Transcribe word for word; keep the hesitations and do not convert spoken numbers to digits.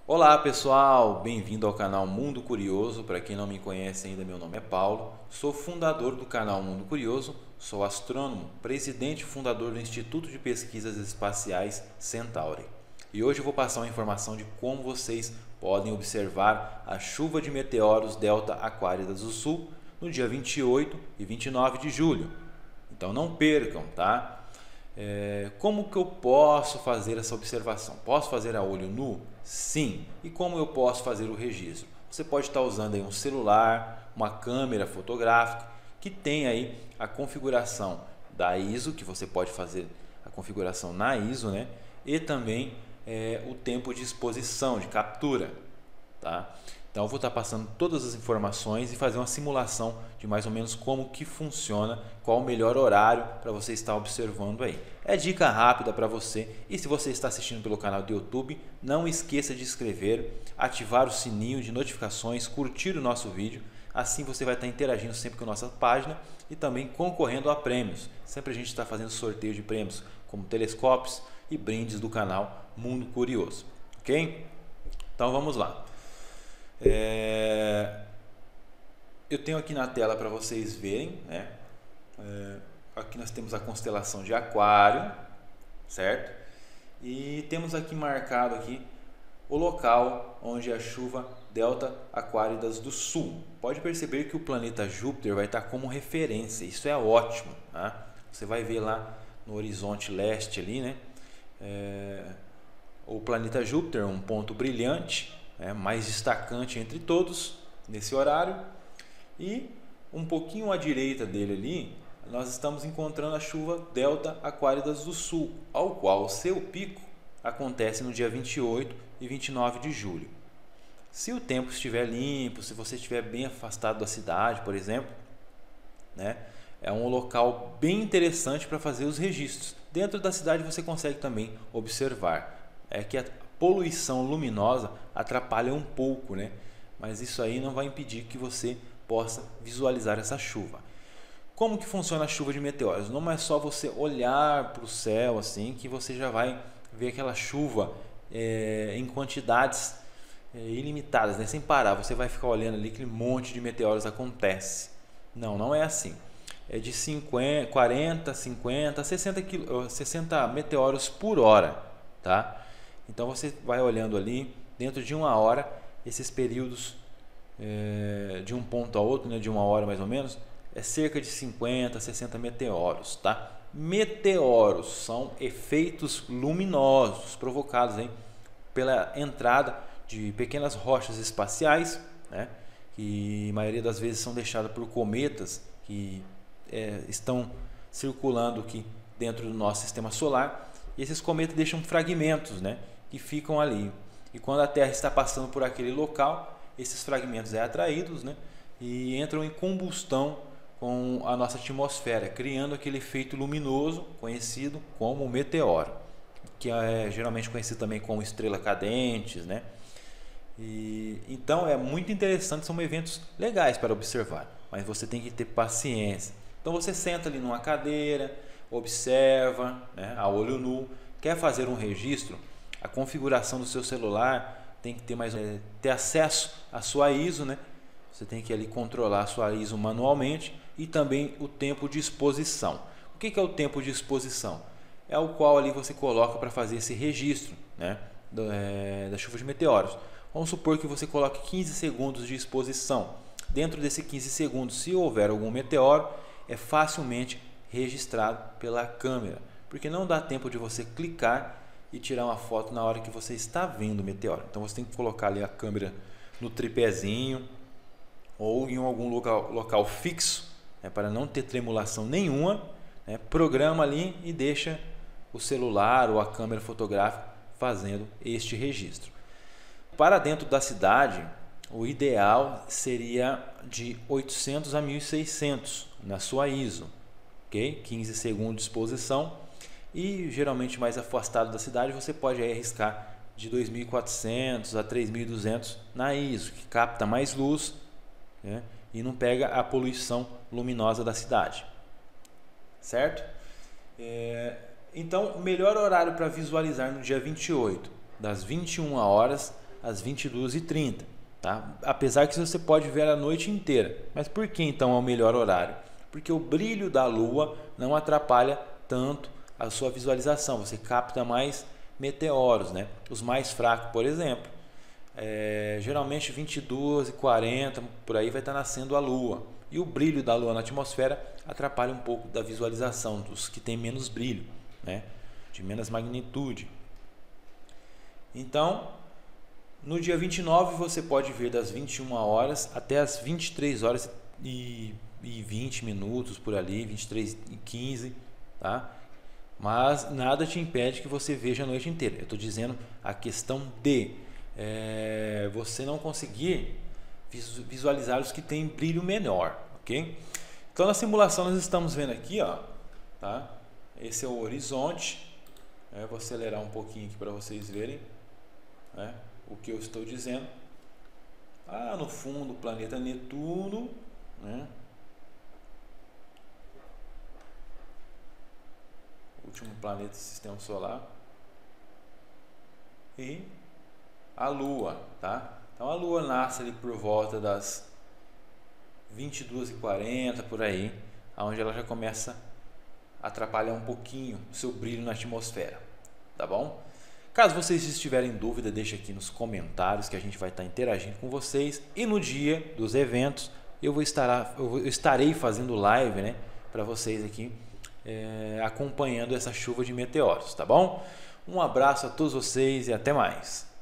Olá pessoal, bem-vindo ao canal Mundo Curioso. Para quem não me conhece ainda, meu nome é Paulo, sou fundador do canal Mundo Curioso, sou astrônomo, presidente e fundador do Instituto de Pesquisas Espaciais Centauri. E hoje eu vou passar uma informação de como vocês podem observar a chuva de meteoros Delta Aquáridas do Sul no dia vinte e oito e vinte e nove de julho. Então não percam, tá? É, como que eu posso fazer essa observação? Posso fazer a olho nu? Sim. E como eu posso fazer o registro? Você pode estar usando aí um celular, uma câmera fotográfica que tem aí a configuração da I S O, que você pode fazer a configuração na I S O, né? E também é, o tempo de exposição, de captura, tá? Então eu vou estar passando todas as informações e fazer uma simulação de mais ou menos como que funciona, qual o melhor horário para você estar observando aí. É dica rápida para você, e se você está assistindo pelo canal do YouTube, não esqueça de se inscrever, ativar o sininho de notificações, curtir o nosso vídeo, assim você vai estar interagindo sempre com a nossa página e também concorrendo a prêmios. Sempre a gente está fazendo sorteio de prêmios, como telescópios e brindes do canal Mundo Curioso, ok? Então vamos lá. É, eu tenho aqui na tela para vocês verem, né? É, aqui nós temos a constelação de Aquário, certo? E temos aqui marcado aqui o local onde a chuva Delta Aquáridas do Sul. Pode perceber que o planeta Júpiter vai estar como referência. Isso é ótimo, tá? Você vai ver lá no horizonte leste ali, né? É, o planeta Júpiter, um ponto brilhante, é, mais destacante entre todos nesse horário, e um pouquinho à direita dele ali nós estamos encontrando a chuva Delta Aquáridas do Sul, ao qual o seu pico acontece no dia vinte e oito e vinte e nove de julho. Se o tempo estiver limpo, se você estiver bem afastado da cidade, por exemplo, né, é um local bem interessante para fazer os registros. Dentro da cidade você consegue também observar. É que a poluição luminosa atrapalha um pouco, né? Mas isso aí não vai impedir que você possa visualizar essa chuva. Como que funciona a chuva de meteoros? Não é só você olhar para o céu assim que você já vai ver aquela chuva é, em quantidades é, ilimitadas, né? Sem parar. Você vai ficar olhando ali que um monte de meteoros acontece. Não, não é assim. É de cinquenta, quarenta, cinquenta, sessenta, sessenta meteoros por hora, tá? Então você vai olhando ali, dentro de uma hora, esses períodos é, de um ponto a outro, né, de uma hora mais ou menos, é cerca de cinquenta, sessenta meteoros, tá? Meteoros são efeitos luminosos provocados hein, pela entrada de pequenas rochas espaciais, né, que a maioria das vezes são deixadas por cometas que é, estão circulando aqui dentro do nosso sistema solar, e esses cometas deixam fragmentos, né, que ficam ali. E quando a Terra está passando por aquele local, esses fragmentos são atraídos, né, e entram em combustão com a nossa atmosfera, criando aquele efeito luminoso conhecido como meteoro, que é geralmente conhecido também como estrela cadentes, né? E, então é muito interessante, são eventos legais para observar, mas você tem que ter paciência. Então você senta ali numa cadeira, observa, né, a olho nu. Quer fazer um registro? A configuração do seu celular tem que ter mais é, ter acesso à sua I S O, né? Você tem que ali controlar a sua I S O manualmente, e também o tempo de exposição. O que é o tempo de exposição? É o qual ali você coloca para fazer esse registro, né, do, é, da chuva de meteoros. Vamos supor que você coloque quinze segundos de exposição. Dentro desses quinze segundos, se houver algum meteoro, é facilmente registrado pela câmera, porque não dá tempo de você clicar e tirar uma foto na hora que você está vendo o meteoro. Então você tem que colocar ali a câmera no tripézinho ou em algum local, local fixo, né, para não ter tremulação nenhuma, né, programa ali e deixa o celular ou a câmera fotográfica fazendo este registro. Para dentro da cidade, o ideal seria de oitocentos a mil e seiscentos na sua I S O, ok? quinze segundos de exposição, e geralmente mais afastado da cidade você pode aí arriscar de dois mil e quatrocentos a três mil e duzentos na I S O, que capta mais luz, né, e não pega a poluição luminosa da cidade, certo? É, então, o melhor horário para visualizar no dia vinte e oito, das vinte e uma horas às vinte e duas e trinta, tá? Apesar que você pode ver a noite inteira. Mas por que então é o melhor horário? Porque o brilho da lua não atrapalha tanto a sua visualização, você capta mais meteoros, né? Os mais fracos, por exemplo, é, geralmente vinte e duas e quarenta, por aí vai estar nascendo a lua, e o brilho da lua na atmosfera atrapalha um pouco da visualização dos que tem menos brilho, né? De menos magnitude. Então, no dia vinte e nove você pode ver das vinte e uma horas até as vinte e três horas e e vinte minutos por ali, vinte e três e quinze, tá? Mas nada te impede que você veja a noite inteira. Eu estou dizendo a questão de é, você não conseguir visualizar os que têm brilho menor, ok? Então na simulação nós estamos vendo aqui, ó, tá? Esse é o horizonte. É, vou acelerar um pouquinho aqui para vocês verem, né, o que eu estou dizendo. Ah, no fundo o planeta Netuno, né? Último planeta do sistema solar, e a Lua, tá? Então a Lua nasce ali por volta das vinte e duas e quarenta, por aí, onde ela já começa a atrapalhar um pouquinho o seu brilho na atmosfera, tá bom? Caso vocês estiverem em dúvida, deixe aqui nos comentários que a gente vai estar interagindo com vocês, e no dia dos eventos eu vou estar eu estarei fazendo live, né, para vocês aqui, É, acompanhando essa chuva de meteoros, tá bom? Um abraço a todos vocês e até mais.